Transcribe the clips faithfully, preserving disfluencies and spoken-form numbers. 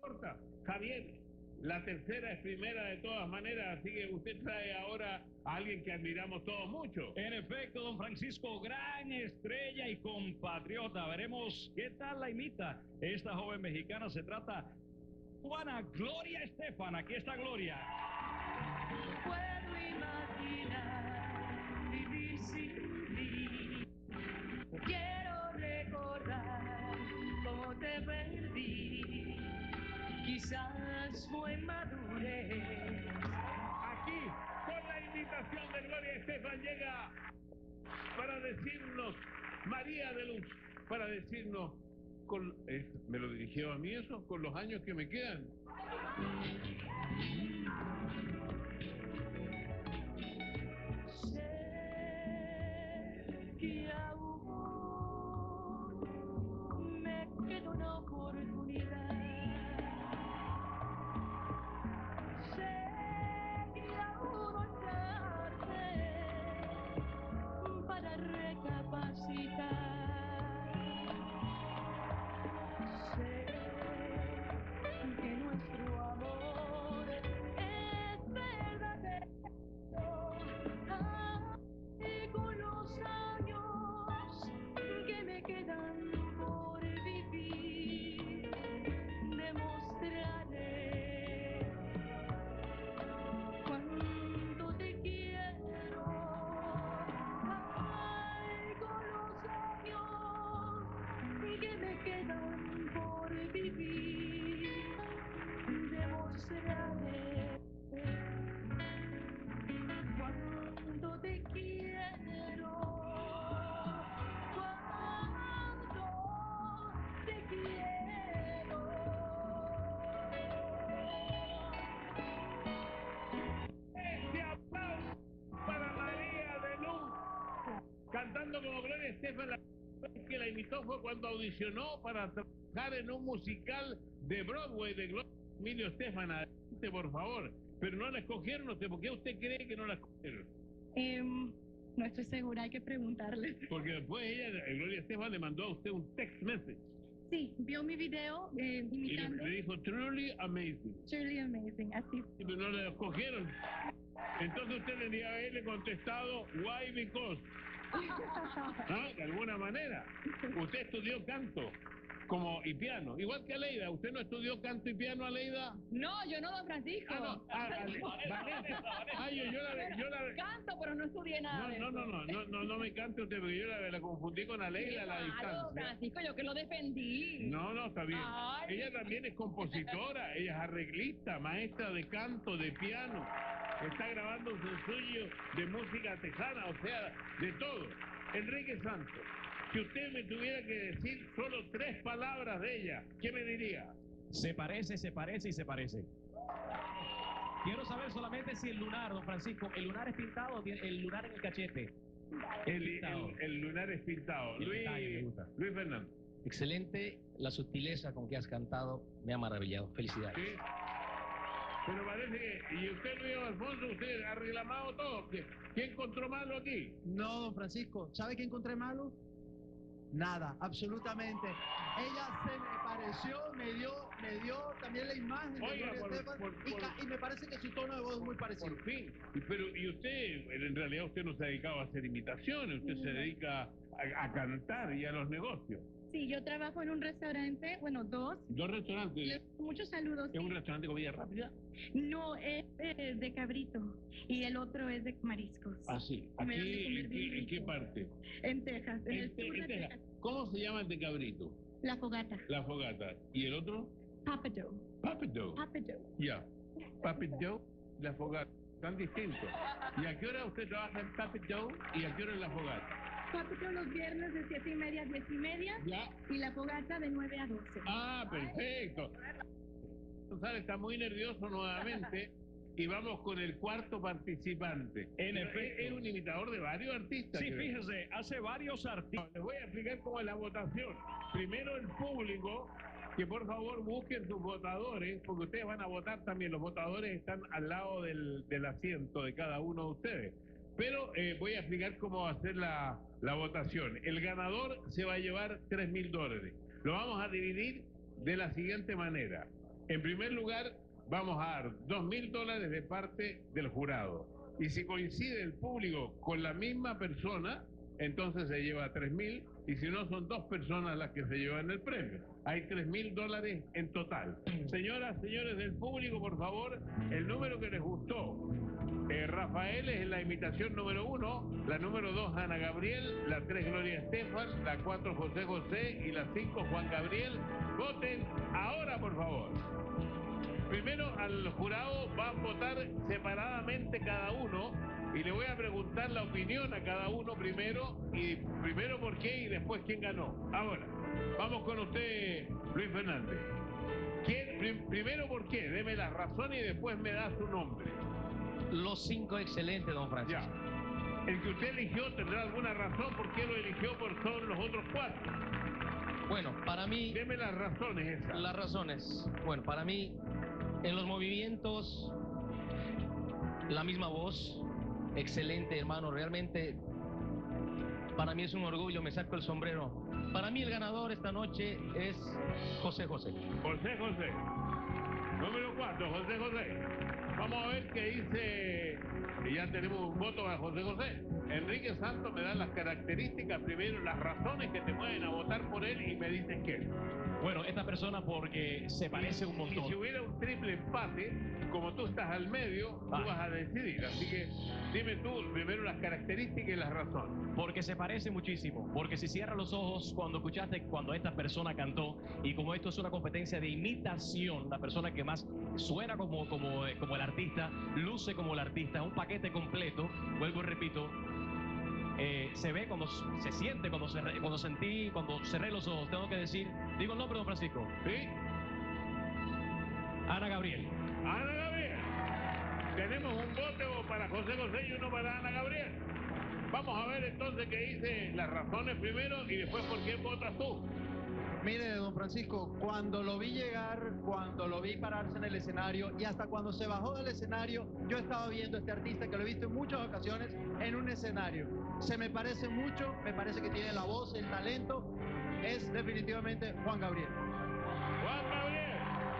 importa. Javier, la tercera es primera de todas maneras, así que usted trae ahora a alguien que admiramos todos mucho. En efecto, don Francisco, gran estrella y compatriota. Veremos qué tal la imita esta joven mexicana. Se trata Juana Gloria Estefan. Aquí está Gloria. Puedo imaginar vivir sin ti. Quiero recordar cómo te perdí. Quizás fue madurez. Aquí, con la invitación de Gloria Estefan, llega para decirnos María de Luz, para decirnos, con, eh, me lo dirigió a mí eso, con los años que me quedan. Sé que aún me queda una oportunidad. Sé que aún no es tarde para recapacitar. Sé que nuestro amor es verdadero. Y con los años que me quedan por vivir, demostraré cuánto te quiero. Ay, con los años que me quedan por vivir, demostraré cuánto te quiero, cuánto te quiero. Este aplauso para María de Luz, cantando como Gloria Estefan. La vez que la imitó fue cuando audicionó para trabajar en un musical de Broadway de Gloria Emilio Estefan. Adelante, por favor. Pero no la escogieron usted. ¿Por qué usted cree que no la escogieron? Eh, no estoy segura, hay que preguntarle. Porque después ella, Gloria Estefan, le mandó a usted un text message. Sí, vio mi video eh, Y le, imitando. le dijo, truly amazing. Truly amazing, así. Y pero no la escogieron. Entonces usted tendría que haberle contestado, why, because. ¿Ah? De alguna manera. Usted estudió canto como y piano, igual que Aleida. ¿Usted no estudió canto y piano, Aleida? No, yo no, don Francisco. Ah, no. Ah, Ale- Vanessa. Ah, yo, yo la, yo la, Canto, pero no estudié nada no, de no, eso. no, no, no, no, no me cante usted, porque yo la, la confundí con Aleida a la Claro, don distancia. Francisco, yo que lo defendí. No, no, está bien. Ay. Ella también es compositora, ella es arreglista, maestra de canto, de piano. Está grabando un suyo de música tejana, o sea, de todo. Enrique Santos, si usted me tuviera que decir solo tres palabras de ella, ¿qué me diría? Se parece, se parece y se parece. Quiero saber solamente si el lunar, don Francisco, el lunar es pintado o tiene el lunar en el cachete. El, Pintado. el, el lunar es pintado. El detalle me Luis, gusta. Luis Fernando. Excelente la sutileza con que has cantado, me ha maravillado. Felicidades. ¿Sí? Pero parece que, y usted, Luis Alfonso, usted ha reclamado todo. ¿Qué, qué encontró malo aquí? No, don Francisco, ¿sabe qué encontré malo? Nada, absolutamente. Ella se me pareció, me dio, me dio también la imagen de Oiga, Gloria por- Estefan, por- y, por- ca- y me parece que su tono de voz es muy parecido. Por fin. Y- Pero, y usted, en realidad usted no se ha dedicado a hacer imitaciones, usted se dedica a, a cantar y a los negocios. Sí, yo trabajo en un restaurante, bueno, dos. Dos restaurantes. Les- Muchos saludos. ¿Es un restaurante de comida rápida? No, es eh, de cabrito y el otro es de mariscos. Ah, sí. Me dan de Aquí, comer ¿en bien qué, en qué rico. parte? En Texas, en, En el Te- sur en de Texas. Texas. ¿Cómo se llama el de cabrito? La fogata. La fogata. ¿Y el otro? Papado. Papito. Papado. Ya. Papito, la fogata. Tan distintos. ¿Y a qué hora usted trabaja en Papito y a qué hora en la fogata? Papado los viernes de siete y media a diez y media Ya. y la fogata de nueve a doce. Ah, perfecto. González está muy nervioso nuevamente y vamos con el cuarto participante. En Pero efecto. Es, es un imitador de varios artistas. Sí, creo. fíjese, hace varios artistas. Les voy a explicar cómo es la votación. Primero el público, que por favor busquen sus votadores, porque ustedes van a votar también. Los votadores están al lado del, del asiento de cada uno de ustedes. Pero eh, voy a explicar cómo va a ser la, la votación. El ganador se va a llevar tres mil dólares. Lo vamos a dividir de la siguiente manera. En primer lugar, vamos a dar dos mil dólares de parte del jurado. Y si coincide el público con la misma persona, entonces se lleva tres mil, y si no, son dos personas las que se llevan el premio. Hay tres mil dólares en total. Señoras, señores del público, por favor, el número que les gustó. Eh, Rafael es la imitación número uno, la número dos Ana Gabriel, la tres Gloria Estefan, la cuatro José José y la cinco Juan Gabriel. Voten ahora, por favor. Primero al jurado van a votar separadamente cada uno y le voy a preguntar la opinión a cada uno primero, y primero por qué y después quién ganó. Ahora, vamos con usted, Luis Fernández. ¿Quién, prim- primero por qué? Deme las razones y después me da su nombre. Los cinco excelentes, don Francisco. Ya. El que usted eligió tendrá alguna razón por qué lo eligió por sobre los otros cuatro. Bueno, para mí, Deme las razones esas. las razones. Bueno, para mí, en los movimientos, la misma voz, excelente, hermano. Realmente, para mí es un orgullo, me saco el sombrero. Para mí el ganador esta noche es José José. José José. Número cuatro, José José. Vamos a ver qué dice. Y ya tenemos un voto a José José. Enrique Santos me da las características, primero las razones que te mueven a votar por él y me dicen qué. Bueno, esta persona porque se parece un Y si montón. hubiera un triple empate, como tú estás al medio, tú Ah. vas a decidir. Así que dime tú primero las características y las razones. Porque se parece muchísimo. Porque si cierras los ojos cuando escuchaste cuando esta persona cantó, y como esto es una competencia de imitación, la persona que más suena como, como, eh, como el artista, luce como el artista, un paquete completo, vuelvo y repito, eh, se ve cuando se siente, cuando, se, cuando sentí, cuando cerré los ojos, tengo que decir, digo el nombre, don Francisco, ¿Sí? Ana Gabriel. Ana Gabriel. Tenemos un voto para José José y uno para Ana Gabriel. Vamos a ver entonces qué dice las razones primero y después por qué votas tú. Mire, don Francisco, cuando lo vi llegar, cuando lo vi pararse en el escenario y hasta cuando se bajó del escenario, yo estaba viendo a este artista que lo he visto en muchas ocasiones en un escenario. Se me parece mucho, me parece que tiene la voz, el talento, es definitivamente Juan Gabriel. Juan Gabriel.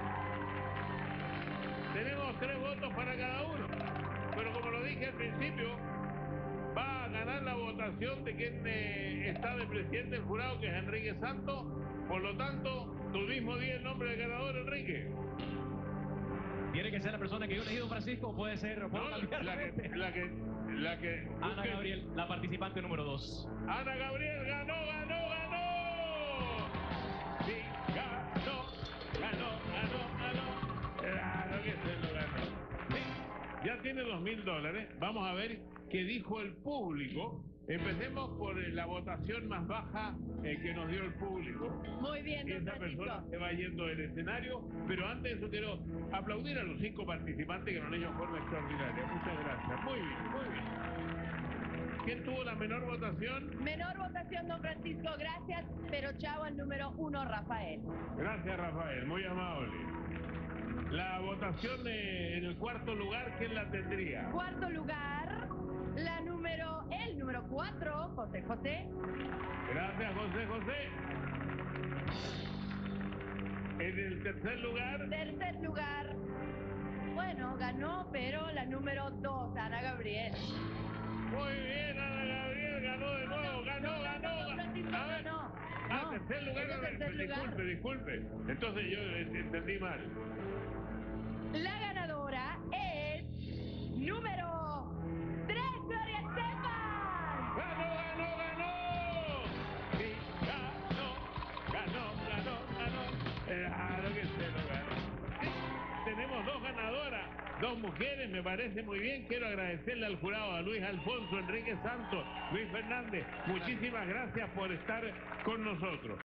Tenemos tres votos para cada uno. Pero como lo dije al principio, va a ganar la votación de quien eh, está de presidente del jurado, que es Enrique Santos. Por lo tanto, tú mismo di el nombre del ganador, Enrique. ¿Tiene que ser la persona que yo elegí, don Francisco, o puede ser, o puedo No, cambiar la la que, la que, la que. Ana usted- Gabriel, la participante número dos. Ana Gabriel ganó, ganó, ganó. Sí, ganó, ganó, ganó, ganó. Claro que se lo ganó. Sí, ya tiene dos mil dólares. Vamos a ver qué dijo el público. Empecemos por eh, la votación más baja eh, que nos dio el público. Muy bien, Y don esa persona Francisco. se va yendo del escenario, pero antes de eso quiero aplaudir a los cinco participantes que lo han hecho de forma extraordinaria. Muchas gracias. Muy bien, muy bien. ¿Quién tuvo la menor votación? Menor votación, don Francisco, gracias, pero chao al número uno, Rafael. Gracias, Rafael, muy amable. La votación eh, en el cuarto lugar, ¿quién la tendría? Cuarto lugar, la número, el número cuatro, José José. Gracias, José José. En el tercer lugar, Tercer lugar, bueno, ganó, pero la número dos, Ana Gabriel. muy bien, Ana Gabriel ganó de nuevo, ganó, No, ganó. no, don Francisco, A ver. no. Ah, No, tercer lugar, es el a ver, tercer lugar. disculpe, disculpe. Entonces yo eh, entendí mal. La ganadora es número tres, Gloria Estefan. ¡Ganó, ganó, ganó! Sí, ganó, ganó, ganó, ganó. Claro que se lo ganó. Sí, tenemos dos ganadoras, dos mujeres, me parece muy bien. Quiero agradecerle al jurado, a Luis Alfonso, Enrique Santos, Luis Fernández. Muchísimas gracias por estar con nosotros.